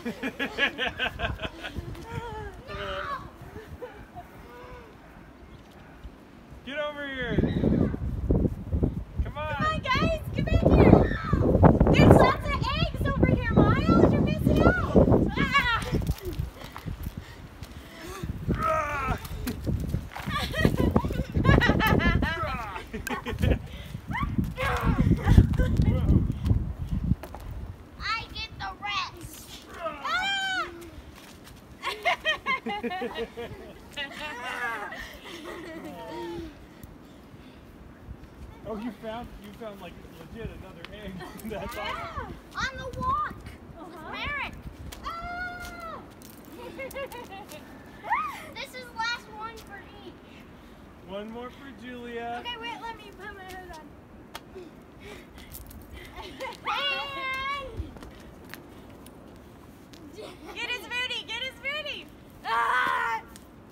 Get over here. Come on. Come on, guys. Get back here. There's lots of eggs over here, Miles. You're missing out. I get the rest. Oh, you found like legit another egg. That's awesome. On the walk. With Merrick. This is the last one for each. One more for Julia. Okay, wait, let me put my hood on. Get his booty! Get his booty! Ah!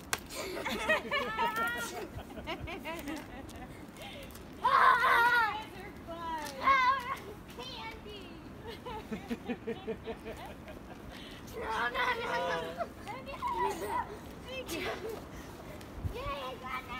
Candy! No. Yay, I got that!